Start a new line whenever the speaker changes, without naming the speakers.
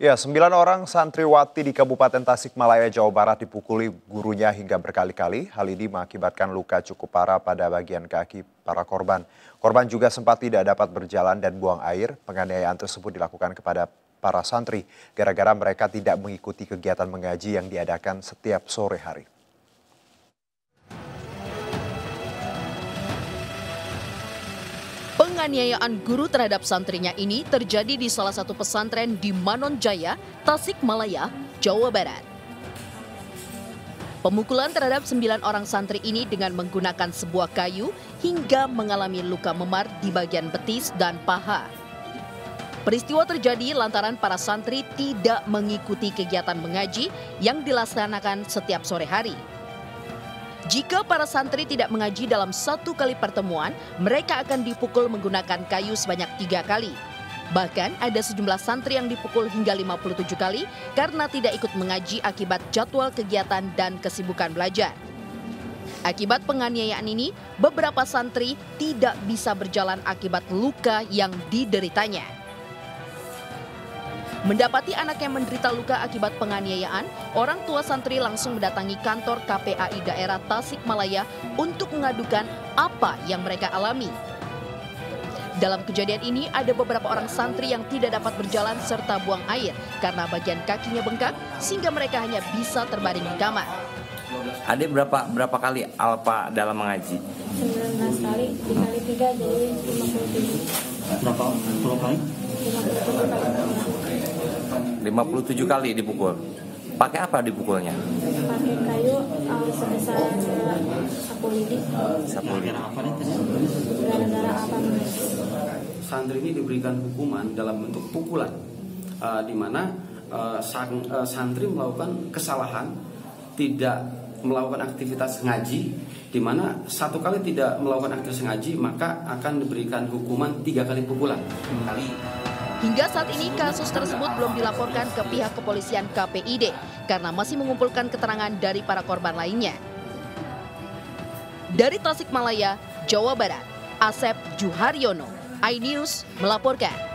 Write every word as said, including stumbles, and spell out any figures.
Ya, sembilan orang santriwati di Kabupaten Tasikmalaya, Jawa Barat dipukuli gurunya hingga berkali-kali. Hal ini mengakibatkan luka cukup parah pada bagian kaki para korban. Korban juga sempat tidak dapat berjalan dan buang air. Penganiayaan tersebut dilakukan kepada para santri gara-gara mereka tidak mengikuti kegiatan mengaji yang diadakan setiap sore hari.
Penganiayaan guru terhadap santrinya ini terjadi di salah satu pesantren di Manonjaya, Tasikmalaya, Jawa Barat. Pemukulan terhadap sembilan orang santri ini dengan menggunakan sebuah kayu hingga mengalami luka memar di bagian betis dan paha. Peristiwa terjadi lantaran para santri tidak mengikuti kegiatan mengaji yang dilaksanakan setiap sore hari. Jika para santri tidak mengaji dalam satu kali pertemuan, mereka akan dipukul menggunakan kayu sebanyak tiga kali. Bahkan ada sejumlah santri yang dipukul hingga lima puluh tujuh kali karena tidak ikut mengaji akibat jadwal kegiatan dan kesibukan belajar. Akibat penganiayaan ini, beberapa santri tidak bisa berjalan akibat luka yang dideritanya. Mendapati anaknya menderita luka akibat penganiayaan, orang tua santri langsung mendatangi kantor K P A I daerah Tasikmalaya untuk mengadukan apa yang mereka alami. Dalam kejadian ini ada beberapa orang santri yang tidak dapat berjalan serta buang air karena bagian kakinya bengkak sehingga mereka hanya bisa terbaring di kamar.
Ada berapa berapa kali Alpa dalam mengaji?
sembilan belas kali, dikali tiga jadi lima puluh tujuh.
Berapa puluh kali?
lima puluh tujuh kali dipukul. Pakai apa dipukulnya?
Pakai kayu um, sebesar sapu lidi.
Sapu lidi.
Gara-gara apa?
Santri ini diberikan hukuman dalam bentuk pukulan, uh, di mana uh, sang, uh, santri melakukan kesalahan, tidak melakukan aktivitas ngaji, di mana satu kali tidak melakukan aktivitas ngaji maka akan diberikan hukuman tiga kali pukulan. Kali.
Hingga saat ini kasus tersebut belum dilaporkan ke pihak kepolisian K P I D karena masih mengumpulkan keterangan dari para korban lainnya. Dari Tasikmalaya, Jawa Barat, Asep Juharyono, iNews melaporkan.